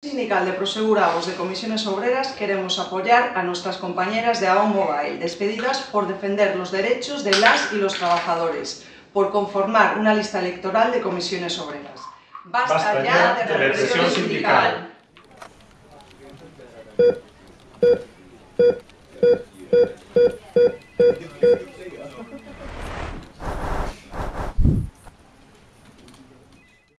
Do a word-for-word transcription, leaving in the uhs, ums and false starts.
Sindical de Prosegurados de Comisiones Obreras queremos apoyar a nuestras compañeras de Aon Mobile, despedidas por defender los derechos de las y los trabajadores, por conformar una lista electoral de comisiones obreras. ¡Basta, Basta ya de represión sindical!